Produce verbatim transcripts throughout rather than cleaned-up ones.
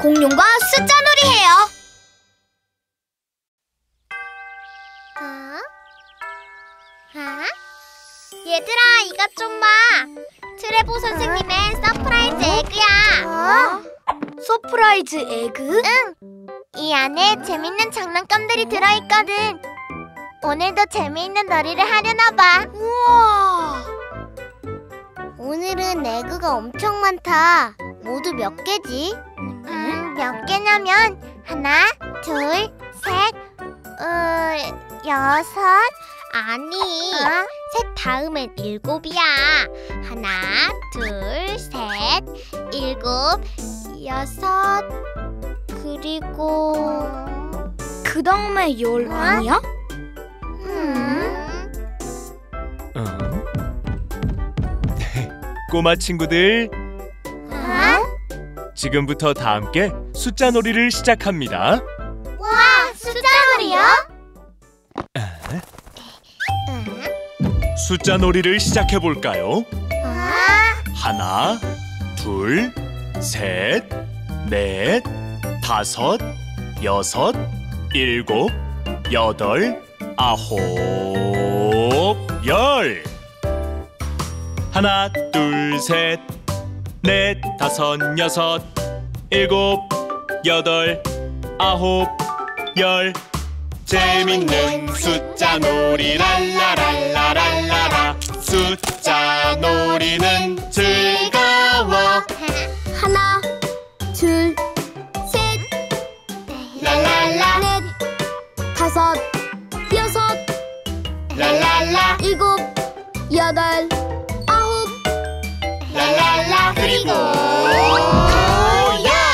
공룡과 숫자 놀이 해요. 어? 어? 얘들아, 이것 좀 봐. 트레보 선생님의 서프라이즈 에그야. 어? 서프라이즈 에그? 응. 이 안에 재밌는 장난감들이 들어있거든. 오늘도 재미있는 놀이를 하려나 봐. 우와! 오늘은 에그가 엄청 많다. 모두 몇 개지? 음, 몇 개냐면 하나, 둘, 셋, 어, 여섯. 아니, 어? 셋 다음엔 일곱이야. 하나, 둘, 셋, 일곱, 여섯, 그리고 그 다음에 열 어? 아니야? 음. 어? 꼬마 친구들, 어? 지금부터 다 함께 숫자 놀이를 시작합니다. 와, 숫자 놀이요? 응? 숫자 놀이를 시작해 볼까요? 아, 하나, 둘, 셋, 넷, 다섯, 여섯, 일곱, 여덟, 아홉, 열. 하나, 둘, 셋, 넷, 다섯, 여섯, 일곱, 여덟, 아홉, 열. 재밌는 숫자 놀이 랄라랄라랄라라. 숫자 놀이는 즐거워. 하나, 둘, 셋, 랄랄라 넷, 다섯, 여섯, 랄랄라 일곱, 여덟, 아홉. 랄랄라 그리고 열.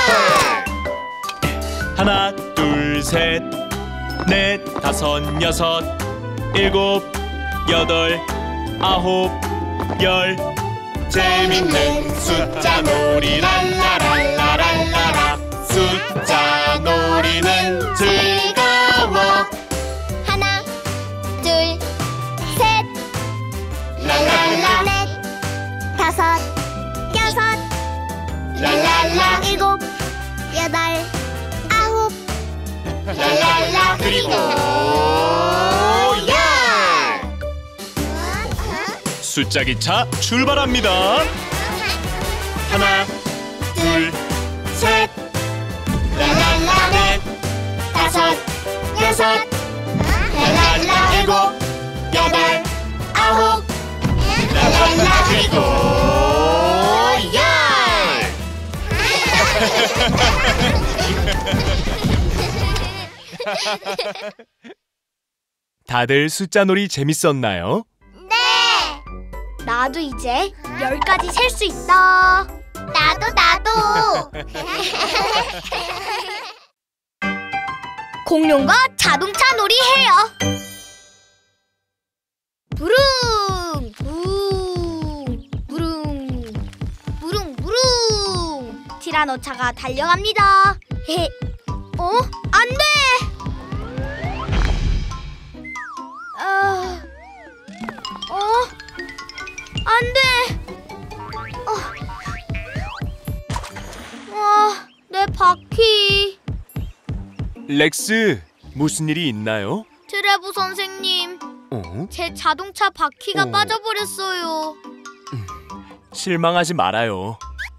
하나, 둘, 셋, 넷, 다섯, 여섯, 일곱, 여덟, 아홉, 열. 재밌는 숫자 놀이 랄라랄라랄라라. 숫자 놀이는 즐거워. 하나, 둘, 셋, 랄랄라 넷, 다섯, 여섯, 랄랄라 일곱, 여덟, 아홉. 랄랄라 그리고 열. 숫자 기차 출발합니다. 하나, 둘, 셋, 랄랄라 넷, 다섯, 여섯, 랄랄라 일곱, 여덟, 아홉, 랄랄라 그리고 열. 다들 숫자 놀이 재밌었나요? 네, 나도 이제 열까지 셀 수 있다. 나도 나도. 공룡과 자동차 놀이 해요. 부릉 부릉 부릉 부릉 부릉. 티라노차가 달려갑니다. 헤. 어? 안 돼! 아, 어? 안 돼! 어. 와, 내 바퀴. 렉스, 무슨 일이 있나요? 트레보 선생님, 어? 제 자동차 바퀴가 어. 빠져버렸어요. 실망하지 말아요.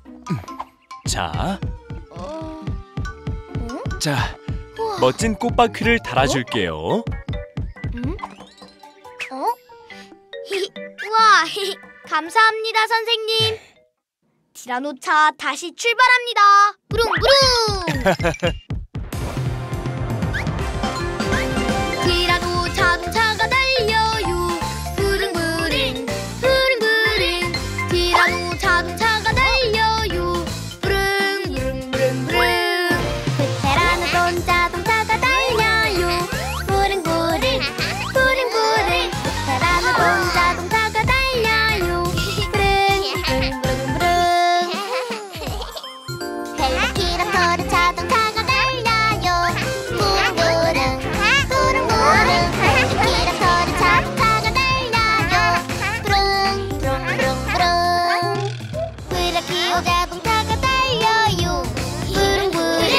자, 어... 자, 우와. 멋진 꽃바퀴를 달아줄게요. 응? 어? 히히, 우와, 히히, 감사합니다, 선생님. 티라노차 다시 출발합니다. 부릉부릉. 티라노 자동차가 달려요. 부릉부릉, 부릉부릉. 티라노 자동차가 달려요. 부릉부릉부릉부릉. 테라노돈 자동차가 달려요. 부릉부릉, 부릉부릉. 테라노돈 자동차가 달려요. 부릉부릉부릉부릉. 헬리키라토르 자동차가 달려요. 부릉부릉, 부릉부릉. 헬리키라토르 자동차가 달려요. 부릉부릉부릉부릉. 브라키오 자동차가 달려요. 부릉부릉,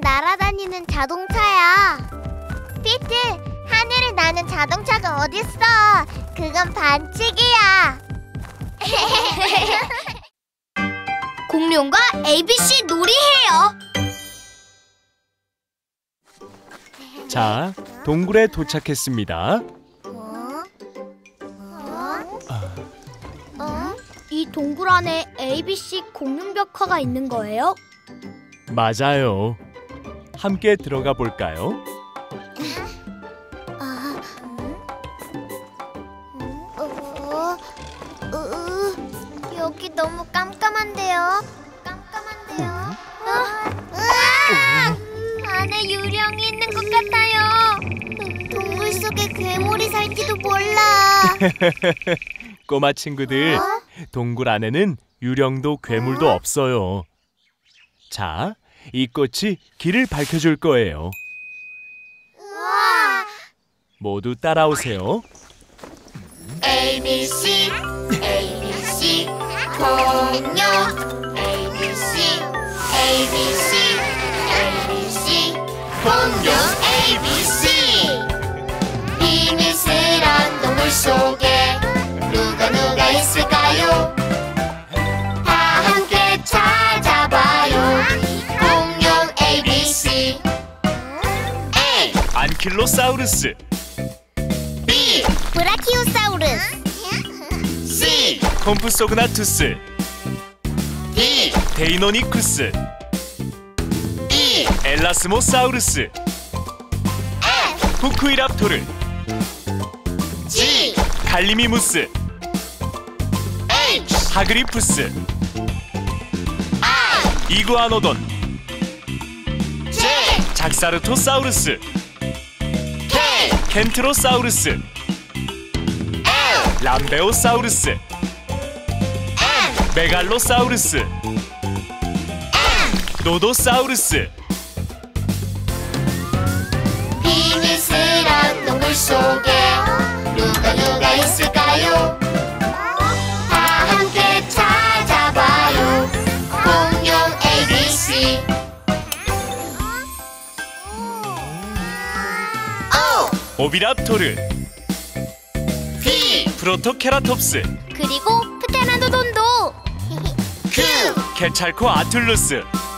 날아다니는 자동차야. 피트, 하늘을 나는 자동차가 어딨어? 그건 반칙이야. 공룡과 에이비씨 놀이해요. 자, 동굴에 도착했습니다. 어? 어? 어? 이 동굴 안에 에이비씨 공룡 벽화가 있는 거예요? 맞아요. 함께 들어가 볼까요? 아, 어, 으, 여기 너무 깜깜한데요? 깜깜한데요? 어? 으아! 안에 유령이 있는 것 같아요. 동굴 속에 괴물이 살지도 몰라. 꼬마 친구들, 어? 동굴 안에는 유령도 괴물도 없어요. 자, 이 꽃이 길을 밝혀줄 거예요. 우와! 모두 따라오세요. 에이비씨, 에이비씨, 공룡. 에이비씨, 에이비씨, 에이비씨, 공룡 에이비씨. 비밀스런 동굴 속에 누가 누가 있을까요? 다 함께 찾아봐요. 공룡 에이비씨. A, 안킬로사우루스, B, 브라키오사우루스. C, 콤프소그나투스, D, 데이노니쿠스, E, 엘라스모사우루스, F, 후쿠이랍토르, G, 갈리미무스, H, 하그리푸스, I, 이구아노돈, J, 작사르토사우루스, K, 켄트로사우루스, L, 람베오사우루스, M, 메갈로사우루스, N. 노도사우루스. 비밀스런 동굴 속에 누가 누가 있을까요? 다 함께 찾아봐요. 공룡 에이비씨. O, 오비랍토르, P, 프로토케라톱스, 그리고 프테나도돈도. Q, 케찰코 아툴루스,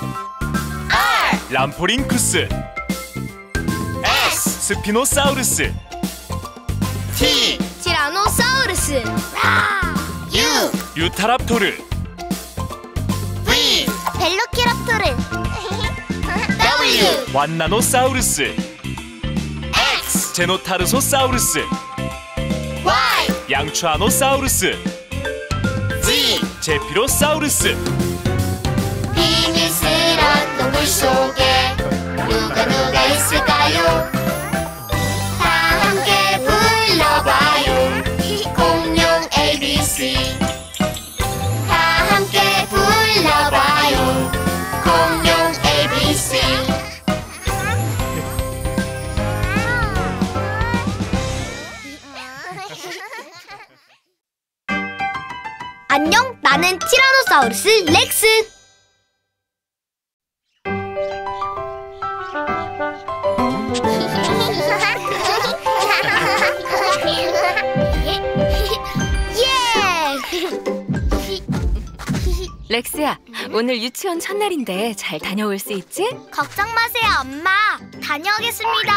R, 람포링쿠스, S, 스피노사우루스, T, 티라노사우루스. U, 유타랍토르, V, 벨로키랍토르. W, 완나노사우루스, X, 제노타르소사우루스, Y, 양추아노사우루스, Z. 제피로사우루스. 비밀스런 동굴 속에 누가 누가 있을까요? 다 함께 불러봐요. 공룡 에이비씨. 다 함께 불러봐요. 공룡 에이비씨. 안녕, 나는 티라노사우루스 렉스. 렉스야, 오늘 유치원 첫날인데 잘 다녀올 수 있지? 걱정 마세요, 엄마. 다녀오겠습니다.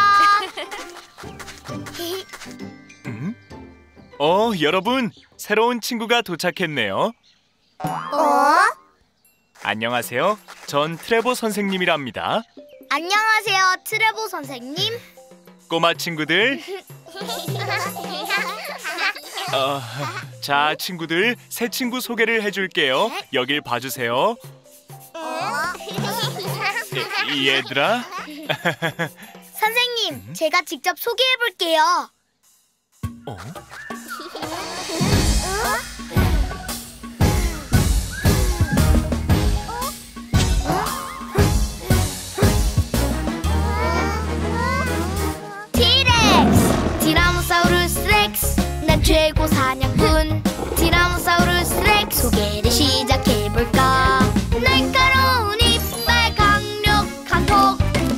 음? 어, 여러분, 새로운 친구가 도착했네요. 어? 안녕하세요. 전 트레보 선생님이랍니다. 안녕하세요, 트레보 선생님. 꼬마 친구들. 어, 자, 친구들, 새 친구 소개를 해줄게요. 여길 봐주세요. 이, 얘들아. 선생님, 제가 직접 소개해볼게요. 어? 티렉스! 티라노사우루스 렉스! 난 최고 사냥꾼 티라노사우루스 렉스! 소개를 시작해볼까? 날카로운 이빨, 강력한 턱,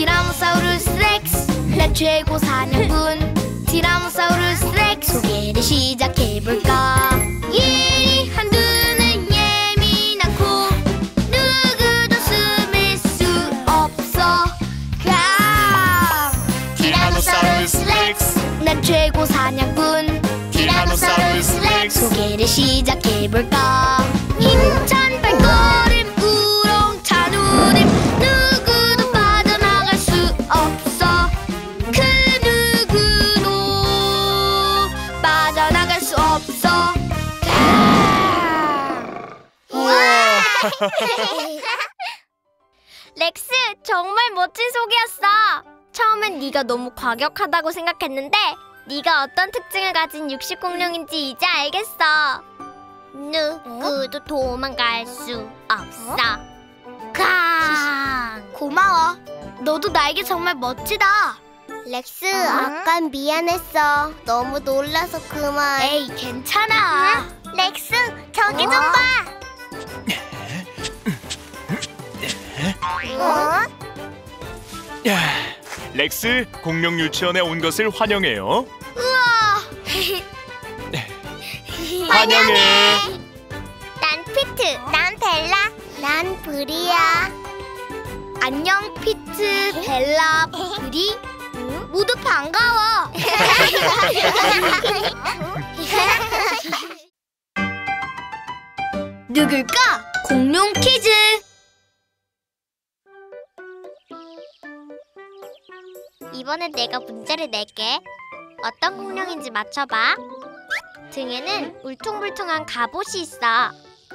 티라노사우루스 렉스 난 최고 사냥꾼 티라노사우루스 렉스 소개를 시작해볼까. 이 한두는 예민하고 누구도 숨을 수 없어. 가 티라노사우루스 렉스 난 최고 사냥꾼 티라노사우루스 렉스 소개를 시작해볼까. 힘찬 발걸음 우렁찬 울음 누구도 빠져나갈 수 없어. 그 누구도 빠져나갈 수 없어. 우와. 렉스, 정말 멋진 소개였어. 처음엔 네가 너무 과격하다고 생각했는데 네가 어떤 특징을 가진 육식 공룡인지 이제 알겠어. 누구도 도망갈 수 없어. 강 고마워. 너도 나에게 정말 멋지다. 렉스, 아깐 미안했어. 너무 놀라서 그만. 에이 괜찮아. 렉스, 저기 좀 어? 봐. 어? 야, 렉스 공룡 유치원에 온 것을 환영해요. 우와. 환영해. 난 피트, 난 벨라, 난 브리야. 안녕 피트, 벨라, 브리. 모두 반가워. 누굴까? 공룡 퀴즈. 이번엔 내가 문제를 낼게. 어떤 공룡인지 맞춰봐. 등에는 울퉁불퉁한 갑옷이 있어.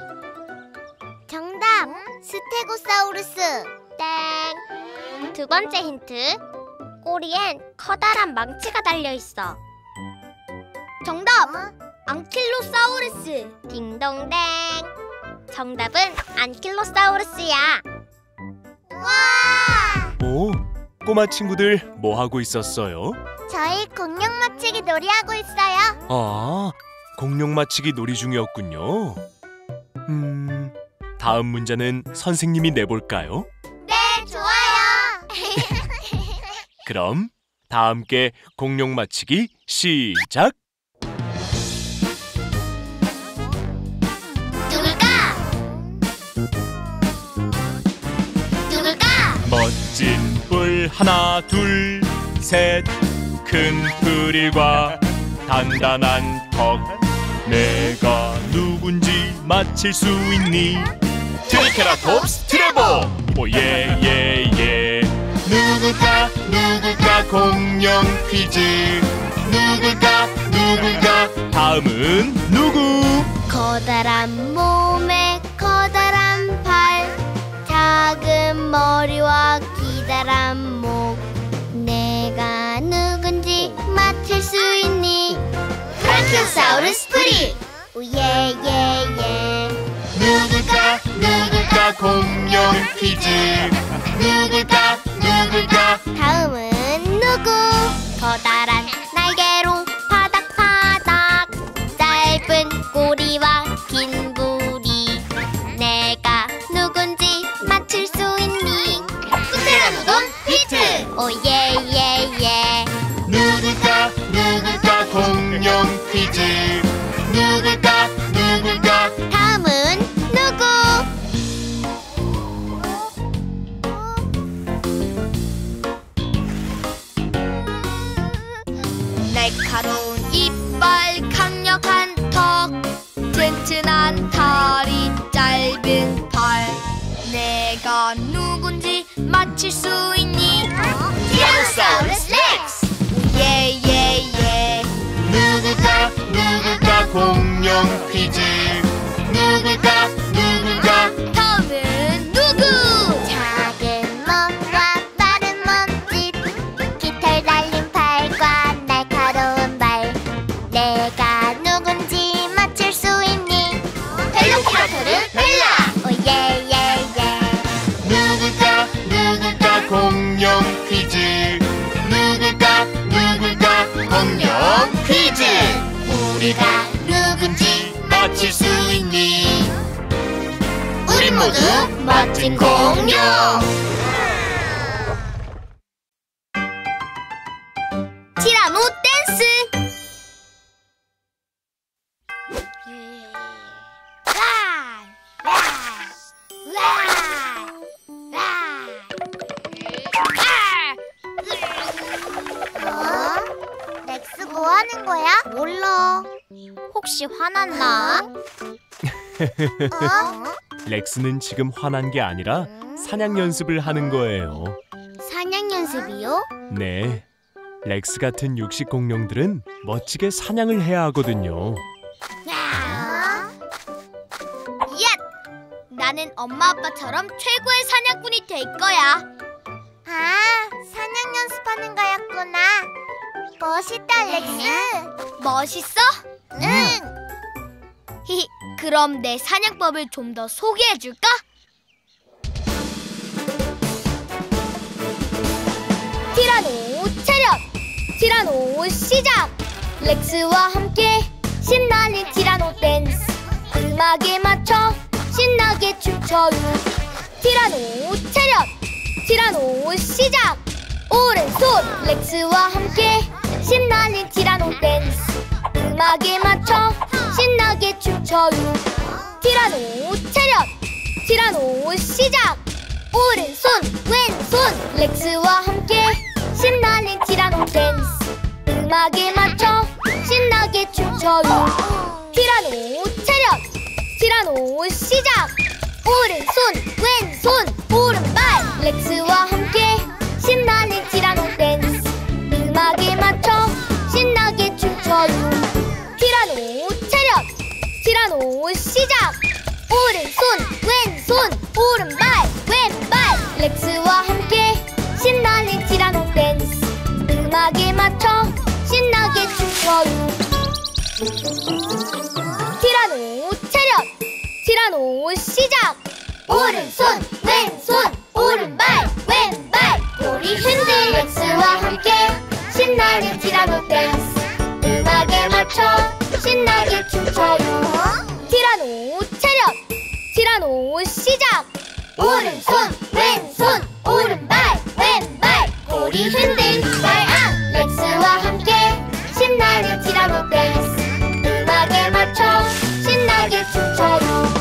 정답! 스테고사우루스. 땡. 두 번째 힌트. 꼬리엔 커다란 망치가 달려있어. 정답. 앙킬로사우루스. 딩동댕. 정답은 안킬로사우루스야. 와! 오, 꼬마 친구들 뭐 하고 있었어요? 저희 공룡 맞추기 놀이하고 있어요. 아, 공룡 맞히기 놀이 중이었군요. 음, 다음 문제는 선생님이 내볼까요? 네, 좋아요. 그럼 다 함께 공룡 맞히기 시작! 누굴까? 누굴까? 멋진 뿔 하나 둘 셋 큰 프릴과 단단한 턱 내가 누군지 맞힐 수 있니? 트리케라톱스 트레버 오예예예 누굴까 누굴까 공룡 퀴즈 누굴까 누굴까 다음은 누구? 커다란 몸에 커다란 팔 작은 머리와 기다란 목 내가 누군지 맞힐 수 있니? 브라키오사우루스 프리 오예예예 누굴까 누굴까 공룡 퀴즈 누굴까 누굴까 다음은 누구? 커다란 날개로 파닥파닥 짧은 꼬리와 긴 부리 내가 누군지 맞힐 수 있니? 프테라노돈 피트. 오예예예 누굴까 누굴까 공룡 퀴즈 누굴까 누굴까 다음은 누구? 날카로운 이빨 강력한 턱 튼튼한 다리 짧은 팔 내가 누군지 맞힐 수 있니? 티라노사우루스 렉스 예예예 누굴까 누굴까 공룡 퀴즈 누굴까 누굴까 다음은 누구? 작은 몸과 빠른 몸짓 깃털 달린 팔과 날카로운 발 내가 누군지 맞힐 수 있니? 벨로키라토르 벨라 오예예예 누굴까 누굴까 공룡 퀴즈 누굴까 누굴까 공룡 퀴즈 우리가 누군지 맞힐 수 있니? 우린 모두 멋진 공룡 티라노 댄스. 어? 렉스 뭐 하는 거야? 몰라. 혹시 화났나? 어? 렉스는 지금 화난 게 아니라 사냥 연습을 하는 거예요. 사냥 연습이요? 네. 렉스 같은 육식 공룡들은 멋지게 사냥을 해야 하거든요. 얏! 나는 엄마 아빠처럼 최고의 사냥꾼이 될 거야. 아, 사냥 연습하는 거였구나. 멋있다, 렉스. 멋있어? 응. 히히, 그럼 내 사냥법을 좀 더 소개해줄까? 티라노 차렷! 티라노 시작! 렉스와 함께 신나는 티라노 댄스. 음악에 맞춰 신나게 춤춰요. 티라노 차렷! 티라노 시작! 오른손 렉스와 함께 신나는 티라노 댄스. 음악에 맞춰 신나게 춤춰요. 티라노 차렷! 티라노 시작! 오른손 왼손 렉스와 함께 신나는 티라노 댄스. 음악에 맞춰 신나게 춤춰요. 티라노 차렷! 티라노 시작! 오른손 왼손 오른발 렉스와 함께 신나는 티라노 댄스. 음악에 맞춰 신나게 춤춰요. 티라노 차렷! 티라노 시작! 오른손 왼손 오른발 왼발 렉스와 함께 신나는 티라노 댄스. 음악에 맞춰 신나게 춤춰요. 티라노 차렷! 티라노 시작! 오른손 왼손 오른발 왼발 꼬리 흔들 렉스와 함께 신나는 티라노 댄스. 음악에 맞춰 신나게 춤춰요. 티라노 차렷! 티라노 시작! 오른손 왼손 오른발 왼발 꼬리 흔들 발앙 렉스와 함께 신나는 티라노 댄스. 음악에 맞춰 신나게 춤춰요.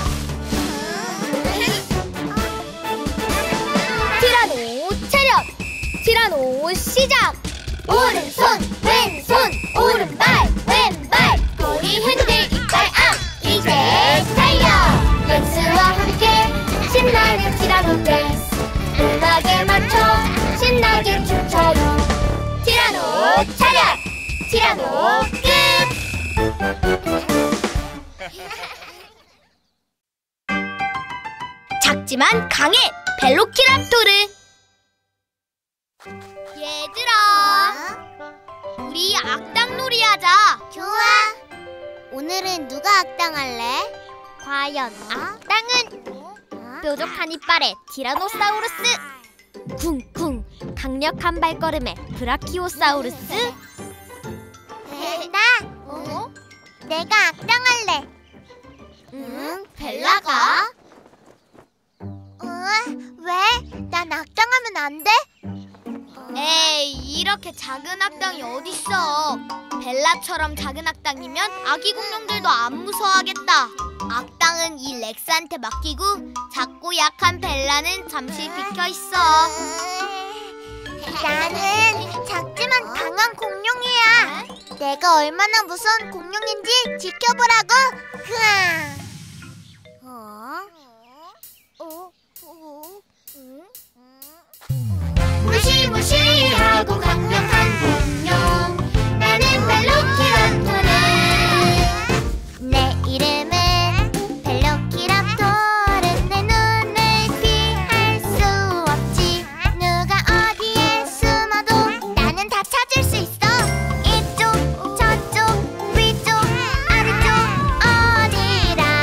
티라노 차렷! 티라노 시작! 오른손 왼손 오른발 왼발 꼬리 흔들 이빨 앙 이제 달려 렉스와 함께 신나는 티라노 댄스. 음악에 맞춰 신나게 춤춰요. 티라노 차렷! 티라노 끝! 작지만 강해 벨로키랍토르. 얘들아, 우리 악당놀이 하자. 좋아. 오늘은 누가 악당할래? 과연 악당은 뾰족한 이빨의 티라노사우루스, 쿵쿵 강력한 발걸음의 브라키오사우루스. 나? 어? 내가 악당할래. 응? 벨라가? 어? 왜? 난 악당하면 안 돼? 에이, 이렇게 작은 악당이 어딨어. 벨라처럼 작은 악당이면 아기 공룡들도 안 무서워하겠다. 악당은 이 렉스한테 맡기고 작고 약한 벨라는 잠시 비켜있어. 나는 작지만 강한 공룡이야. 내가 얼마나 무서운 공룡인지 지켜보라고. 흐아. 어? 어? 어? 응? 무시무시하고 강력한 공룡 나는 벨로키랍토르. 내 이름은 벨로키랍토르. 내 눈을 피할 수 없지. 누가 어디에 숨어도 나는 다 찾을 수 있어. 이쪽 저쪽 위쪽 아래쪽 어디라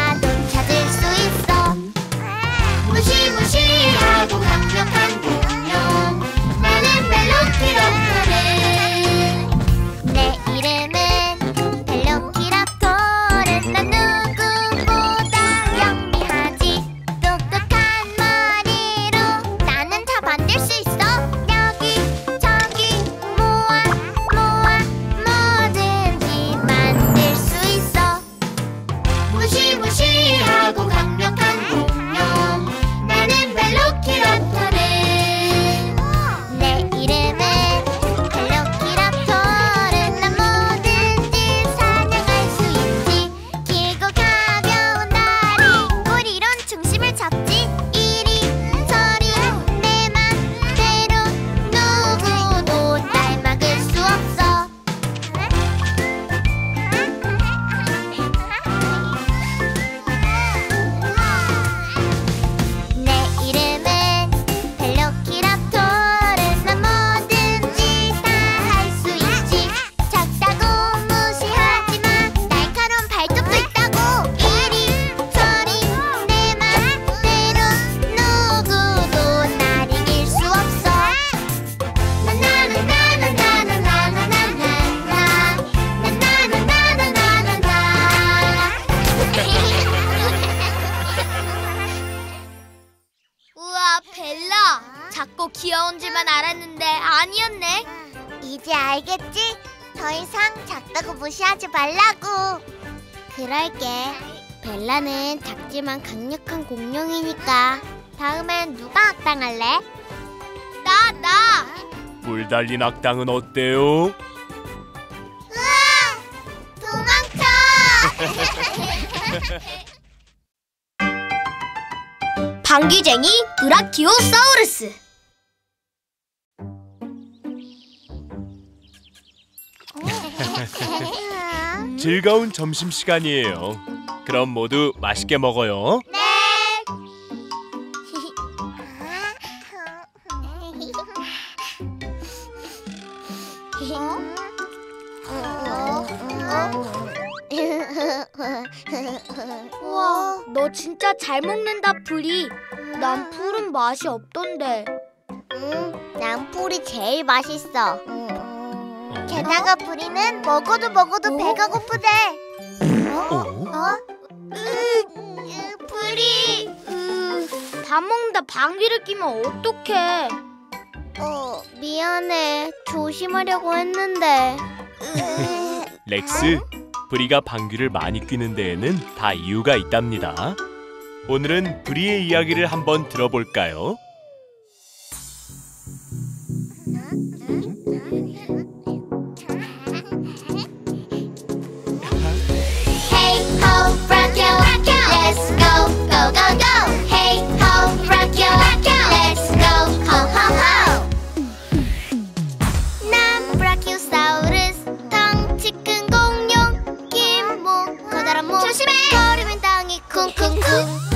알겠네. 이제 알겠지? 더 이상 작다고 무시하지 말라고. 그럴게. 벨라는 작지만 강력한 공룡이니까. 다음엔 누가 악당할래? 나, 나. 뿔 달린 악당은 어때요? 도망쳐! 방귀쟁이 브라키오사우루스. 즐거운 점심시간이에요. 그럼 모두 맛있게 먹어요. 네. 우와, 너 진짜 잘 먹는다, 프리. 난 풀은 맛이 없던데. 음, 난 풀이 제일 맛있어. 게다가 프리는 먹어도 먹어도 배가 고프대. 어? 어? 프리. 밥 먹는다 방귀를 뀌면 어떡해. 어, 미안해. 조심하려고 했는데. 렉스, 브리가 방귀를 많이 뀌는 데에는 다 이유가 있답니다. 오늘은 브리의 이야기를 한번 들어볼까요? Hey ho, Brachio, let's go, go, go, go. Hey ho, Brachio, let's go, ho, ho, ho. 난 브라키오사우루스, 덩치 큰 공룡, 긴 목, 커다란 목. 조심해! 걸으면 땅이 쿵쿵쿵.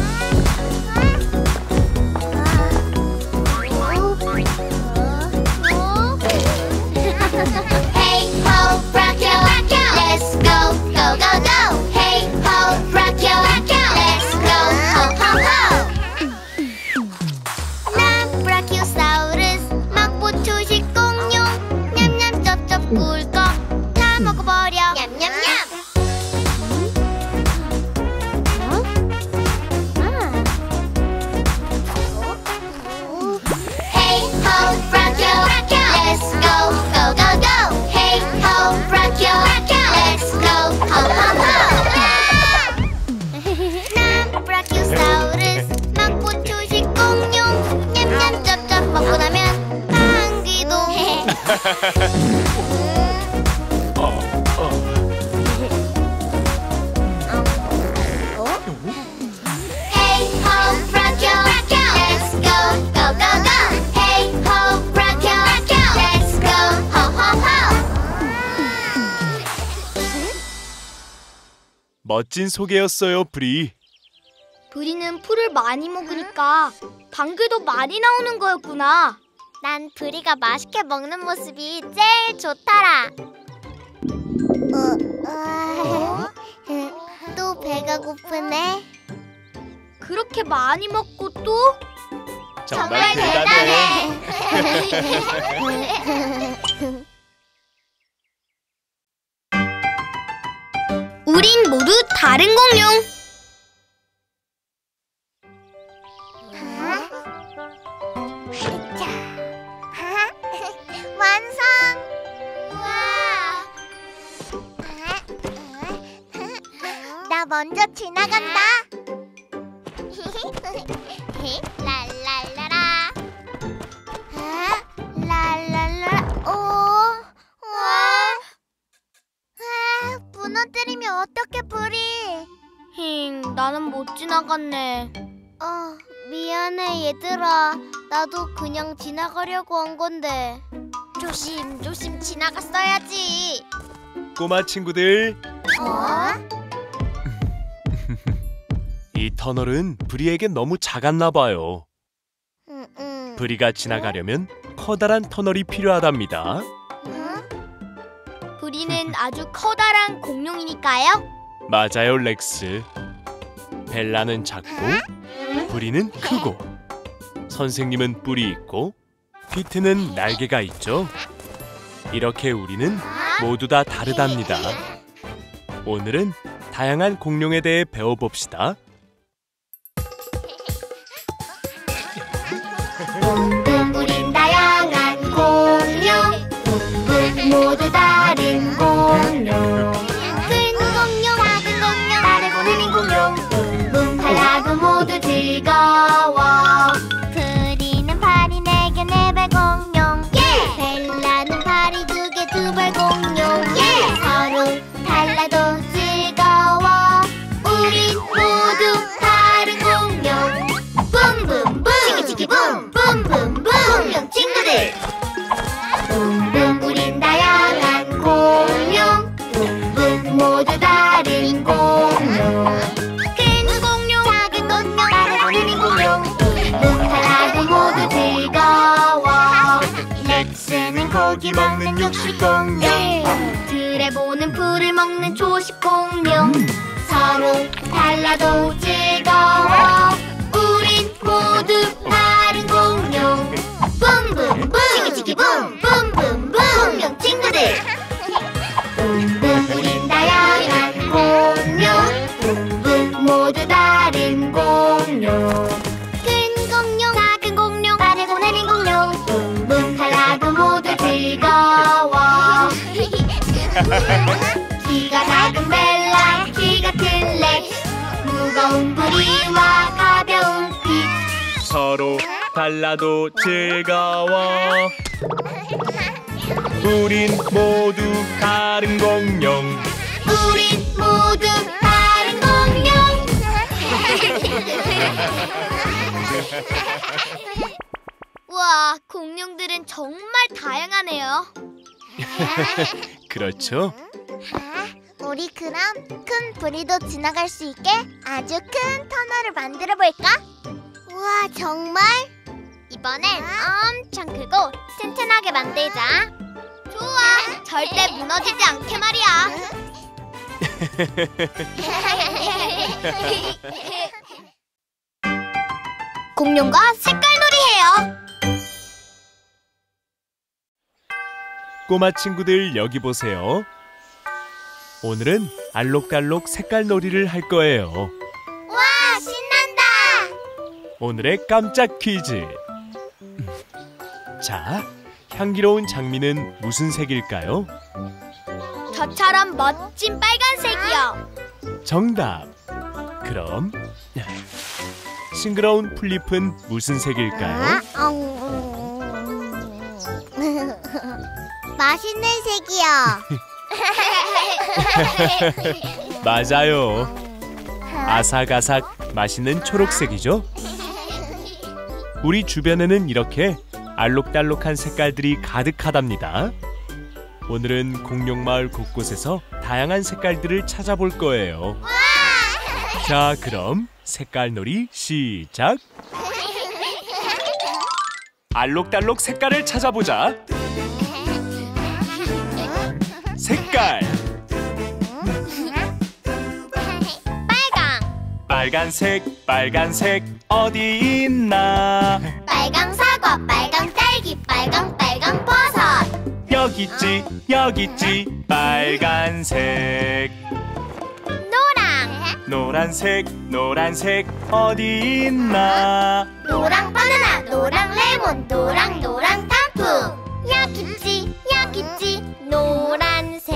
Hey ho, Brachio, let's go, go, go, go. Hey ho, Brachio, let's go, ho, ho, ho. 난 브라키오사우루스, 막보 초식 공룡. 냠냠 쩝쩝 꿀꺽 다 먹어버려. 냠냠냠. Hey ho, Brachio, let's go, go, go, go. Hey ho, Brachio, let's go, ho, ho, ho. 난 브라키오사우루스, 막보 초식 공룡. 냠냠 쩝쩝 먹고 나면 방귀도. Hey ho, Brachio, let's go, go, go, go. Hey ho, Brachio, let's go, ho, ho, ho. 멋진 소개였어요, 브리. 브리는 풀을 많이 먹으니까 방귀도 많이 나오는 거였구나. 난 브리가 맛있게 먹는 모습이 제일 좋더라. 어, 어, 또 배가 고프네. 그렇게 많이 먹고 또? 정말 대단해. 우린 모두 다른 공룡. 자, 완성! 우와! 나 먼저 지나간다. 랄랄라라. 랄랄라라. 오, 와. 아, 무너뜨리면 어떡해, 브리. 힝, 나는 못 지나갔네. 어, 미안해 얘들아. 나도 그냥 지나가려고 한 건데. 조심 조심 지나갔어야지. 꼬마 친구들, 어? 이 터널은 브리에게 너무 작았나 봐요. 응, 응. 브리가 지나가려면 커다란 터널이 필요하답니다. 응? 브리는 아주 커다란 공룡이니까요. 맞아요, 렉스. 벨라는 작고 브리는 크고 선생님은 뿔이 있고 피트는 날개가 있죠. 이렇게 우리는 모두 다 다르답니다. 오늘은 다양한 공룡에 대해 배워봅시다. 우린 다양한 공룡. 모두 다른 공룡. 큰 공룡, 작은 공룡, 다르고 느린 공룡. 붕붕 달라도 모두 즐거워. 프리는 파리 네 개 네 발 공룡. 예! 벨라는 파리 두 개 두 발 공룡. 예! 서로 달라도 즐거워. 우린 모두 다른 공룡. 붐붐붐 치키치키 붐 붐붐붐 공룡 친구들. 붐붐 우린 다양한 공룡. 붐붐 모두 다른 공룡. 큰 공룡, 작은 공룡, 다르고 느린 공룡. 붐붐 달라도 모두 즐거워. 렉스는 고기 먹는 육식 공룡. 드래곤은 풀을 먹는 초식 공룡. 서로 달라도 즐거워. 우린 모두 다른 공룡. 붐붐붐 치키치키 붐 붐붐붐 공룡 친구들. 붐붐 우린 다양한 공룡. 붐붐 모두 다른 공룡. 큰 공룡, 작은 공룡, 다르고 느린 공룡. 붐붐 달라도 모두 즐거워. 키가 작은 벨라, 키 같은 렉스. 무거운 부리와 가벼운 피. 서로 달라도 즐거워. 우린 모두 다른 공룡. 우린 모두 다른 공룡. 우와, 공룡들은 정말 다양하네요. 그렇죠? 우리 그럼 큰 부리도 지나갈 수 있게 아주 큰 터널을 만들어 볼까? 우와, 정말? 이번엔 엄청 크고 튼튼하게 만들자. 좋아, 절대 무너지지 않게 말이야. 공룡과 색깔놀이 해요. 꼬마 친구들 여기 보세요. 오늘은 알록달록 색깔놀이를 할 거예요. 와, 신난다. 오늘의 깜짝 퀴즈. 자, 향기로운 장미는 무슨 색일까요? 저처럼 멋진 빨간색이요. 정답. 그럼 싱그러운 풀잎은 무슨 색일까요? 맛있는 색이요. 맞아요. 아삭아삭 맛있는 초록색이죠? 우리 주변에는 이렇게 알록달록한 색깔들이 가득하답니다. 오늘은 공룡마을 곳곳에서 다양한 색깔들을 찾아볼 거예요. 자, 그럼 색깔놀이 시작! 알록달록 색깔을 찾아보자. 색깔! 빨강. 빨간색, 빨간색 어디 있나? 빨강 사과, 빨강 딸기, 빨강 빨강 버섯. 여기 있지, 여기 있지, 빨간색. 노랑. 노란색, 노란색 어디 있나? 노랑 바나나, 노랑 레몬, 노랑 노랑 단풍. 여기 있지, 여기 있지, 노란색.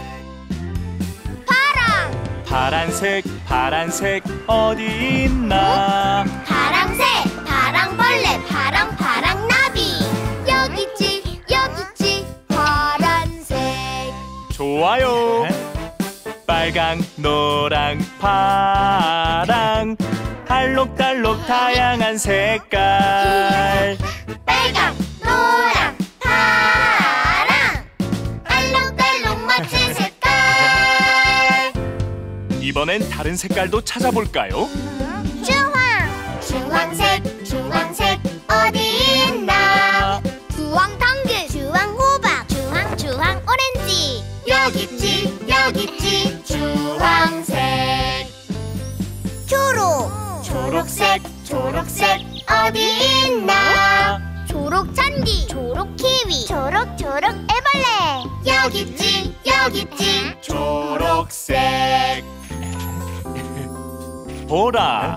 파랑. 파란색, 파란색 어디 있나? 파랑색, 파랑벌레, 파랑 파랑 나비. 여기 있지, 여기 있지, 파란색. 좋아요. 빨강, 노랑, 파랑 알록달록 다양한 색깔. 빨강, 노랑, 파랑 알록달록 멋진 색깔. 이번엔 다른 색깔도 찾아볼까요? 주황. 주황색, 주황색 어디 있나? 주황 당근, 주황 호박, 주황 주황 오렌지. 여기 있지, 여기 있지, 주황색. 초록. 초록색, 초록색 어디 있나? 초록 잔디, 초록 키위, 초록 초록 애벌레. 여기 있지, 여기 있지, 초록색. 보라.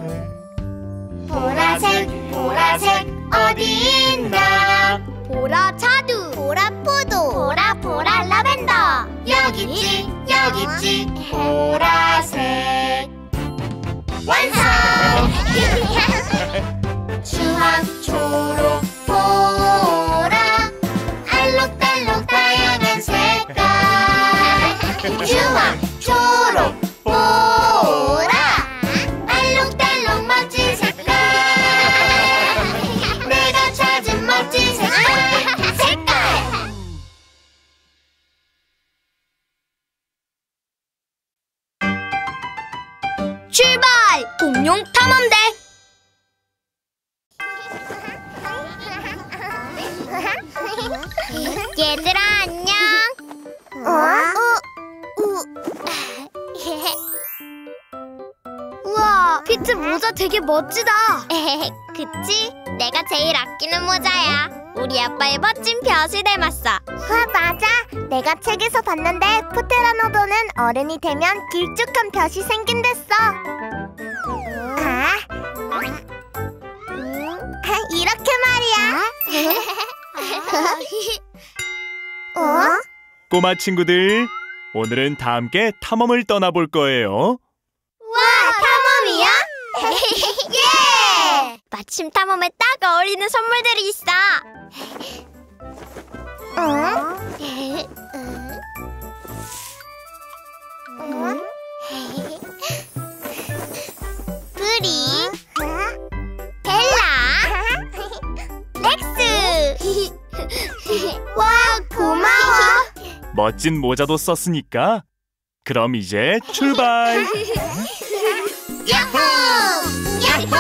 보라색, 보라색 어디 있나? 보라 자두, 보라 포도, 보라 보라 여기 있지. 보라색. 완성! 주황, 초록, 보라. 알록달록 다양한 색깔. 주황, 초록, 보라. 알록달록 멋진 색깔. 내가 찾은 멋진 색깔. 색깔. 출발! 공룡 탐험대. 얘들아 안녕. 어? 우와, 피트 모자 되게 멋지다. 그치? 내가 제일 아끼는 모자야. 우리 아빠의 멋진 벼슬 닮았어. 아, 맞아. 내가 책에서 봤는데 프테라노돈은 어른이 되면 길쭉한 벼이 생긴댔어. 아, 이렇게 말이야. 어? 꼬마 친구들, 오늘은 다 함께 탐험을 떠나볼 거예요. 와, 탐험이야? 예! 마침 탐험에 딱 어울리는 선물들이 있어. 어? 브리, 벨라, 렉스. 와, 고마워. 멋진 모자도 썼으니까 그럼 이제 출발! 야호! 야호!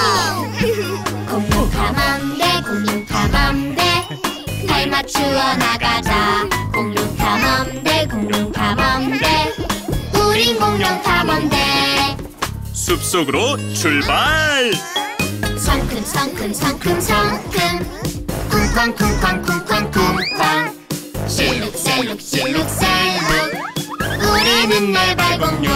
공룡 탐험대, 공룡 탐험대. 발 맞추어 나가자. 공룡 탐험대, 공룡 탐험대. 우린 공룡 탐험대. 숲속으로 출발! 성큼 성큼 성큼 성큼. 쿵쾅 쿵쾅 쿵쾅 쿵쾅. 실룩셀룩 실룩셀룩. 우리는 네발 공룡.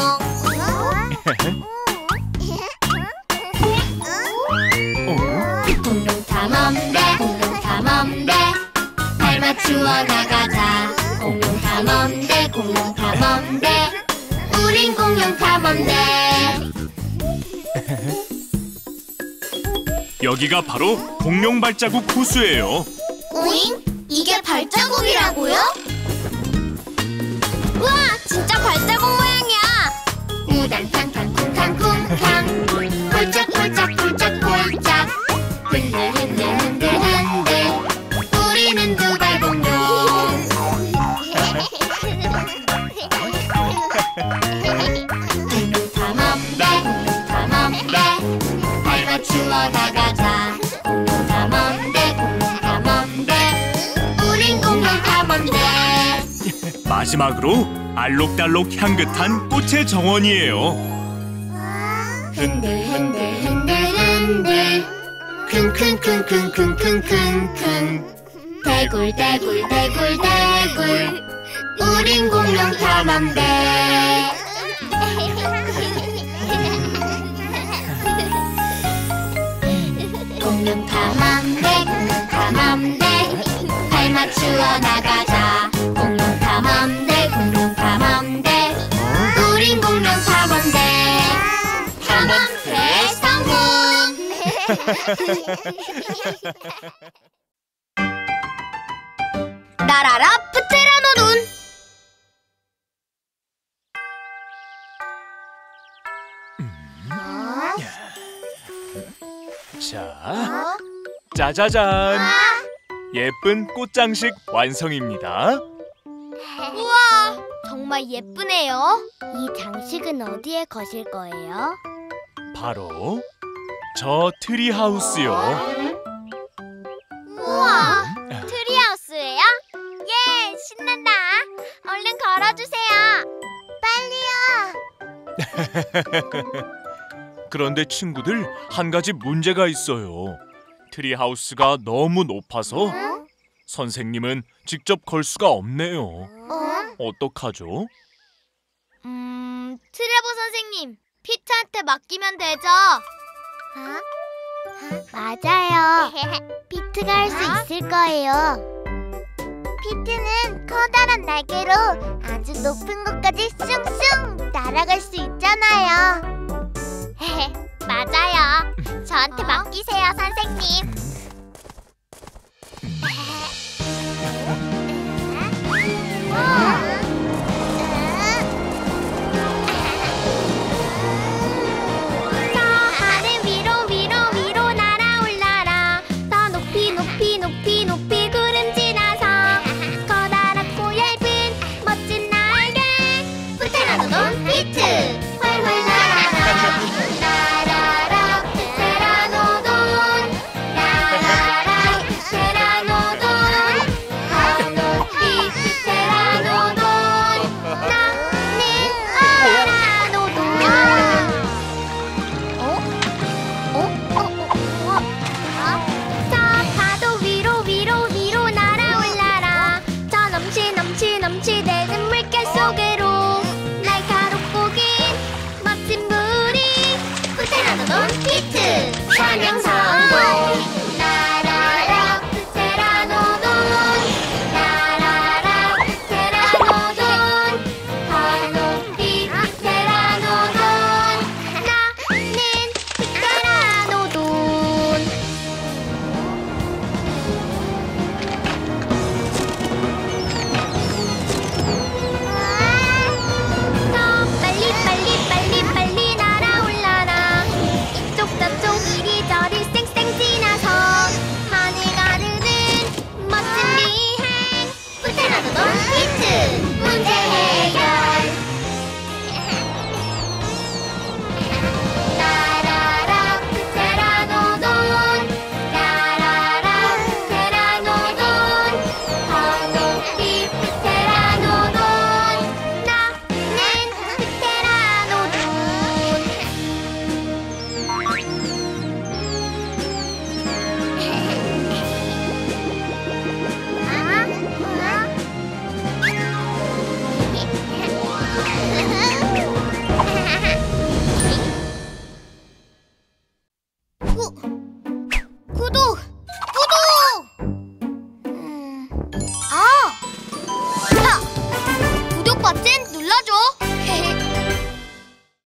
공룡 탐험대, 공룡 탐험대. 발 맞추어 나가자. 공룡 탐험대, 공룡 탐험대. 우린 공룡 탐험대. 여기가 바로 공룡 발자국 호수예요. 오잉? 이게 발자국이라고요? 우와, 진짜 발자국 모양이야. 우당탕탕 쿵탕쿵탕. 폴짝폴짝 폴짝폴짝. 흔들 흔들 흔들 흔들. 우리는 두발 공룡. 공룡 탐험대, 공룡 탐험대. 발 맞추어 나가자. 공룡 탐험대, 공룡 탐험대. 우린 공룡 탐험대. 마지막으로 알록달록 향긋한 꽃의 정원이에요. 흔들 흔들 흔들 흔들. 킁킁킁킁킁킁킁. 대굴 대굴 대굴 대굴. 우린 공룡 탐험대. 공룡 탐험대, 공룡 탐험대. 발 맞추어 나가자. 공룡 탐험대, 공룡 탐험대. 우린 공룡 탐험대. 탐험 대성공. 날아라 프테라노돈. 자, 짜자잔! 예쁜 꽃장식 완성입니다. 우와, 정말 예쁘네요. 이 장식은 어디에 거실 거예요? 바로 저 트리하우스요. 우와, 트리하우스예요? 예, 신난다. 얼른 걸어주세요. 빨리요. 그런데 친구들, 한 가지 문제가 있어요. 트리하우스가 너무 높아서 선생님은 직접 걸 수가 없네요. 어? 어떡하죠? 음, 트레버 선생님, 피트한테 맡기면 되죠? 맞아요. 피트가 할 수 있을 거예요. 피트는 커다란 날개로 아주 높은 곳까지 슝슝 날아갈 수 있잖아요. 맞아요. 저한테 어? 맡기세요, 선생님. 저 하늘 위로 위로 위로 날아올라라. 더 높이 높이 높이 높이 구름 지나서 커다랗고 얇은 멋진 날개 프테라노돈 히트 훨훨 날아라. 날아라 프테라노돈 날아라 프테라노돈 더 높이 프테라노돈 나는 아라노돈. 어? 어? 어? 어? 어? 저 파도 위로 위로 위로 날아올라라. 저 넘치 넘치 넘치 내